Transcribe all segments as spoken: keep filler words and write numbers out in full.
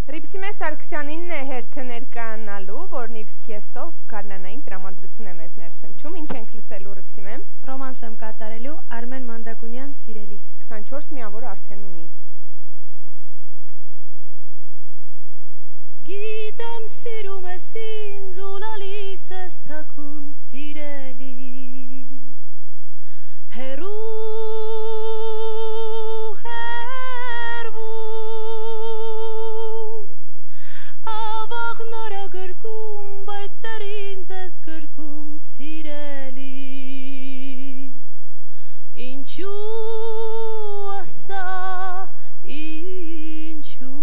Հրիփսիմե Սարգսյանին է հերթը ներկայանալու, որն իր սկեստով գարնանային տրամադրություն է մեզ ներշնչում, ինչ ենք լսելու Հրիփսիմե։ Ռոմանս եմ կատարելու Արմեն Մանդակունյան Սիրելիս։ քսանչորս միավոր արդեն ունի։ Գիտեմ սիրում ես ինձ ու լալիս ես թաքուն սիրելիս, հեռու Ինչու ասա, ինչու,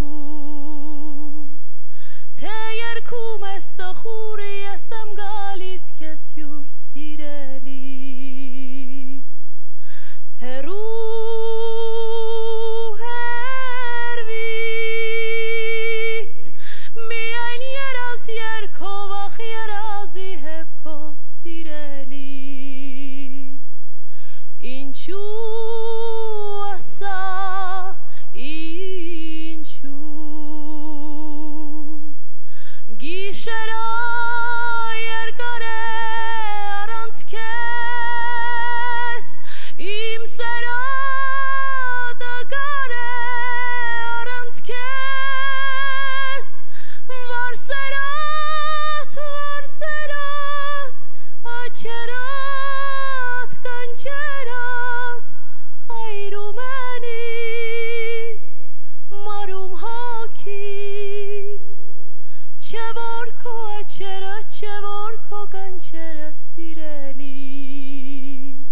թե երգում ես տխուր, ես եմ գալիս քեզ հյուր սիրելիս, հեռու հեռվից, միայն երազ երգով, ախ երազի հևքով սիրելիս, Ինչու ասա, ինչու, գիշերը երկար է առանց քեզ, իմ սերը տկար է առանց քեզ, վարսերատ, վարսերատ, աչերատ, կանչերատ, այրում են ինձ, մարում հոգիս, չէ որ քո աչերը, չէ որ քո կանչերը սիրելիս,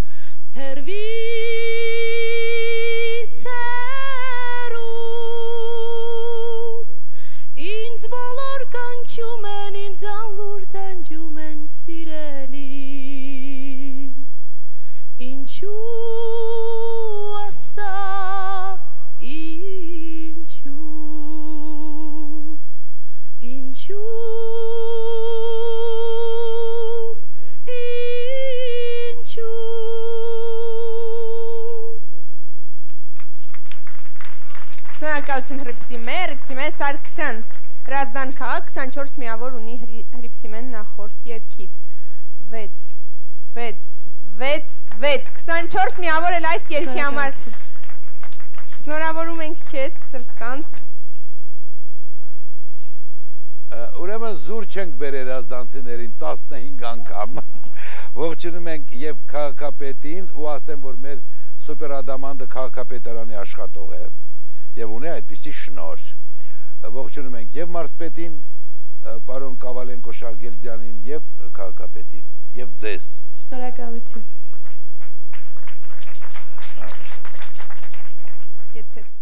հեռվից հեռու, ինձ բոլոր կանչում են, ինձ անլուր տանջում են սիրելիս, Ինչու ասա, ինչու, ինչու, ինչու Շնորհակալություն Հրիփսիմե, Հրիփսիմե Սարգսյան, Հրազդան քաղաք քսանչորս միավոր ունի Հրիփսիմեն նախորդ երգից, վեց, վեց, վեց, վեց, քսանչորս միավոր էլ այս երգի համար շնորհավորում ենք քեզ սրտանց։ Ուրեմն զուր չենք բերել ազդանցիներին տասնհինգ անգամ, ողջունում ենք և քաղաքապետին ու ասեմ, որ մեր սուպերադամանդը քաղաքապետարանի աշխատող է և ունի այդպիսի շնոր, ողջունում ենք և մարզպետին, պարոն Կավալենկո Շահգերդյանին և քաղաքապետին և ձեզ։ Շնորհակալություն։ Գեցես։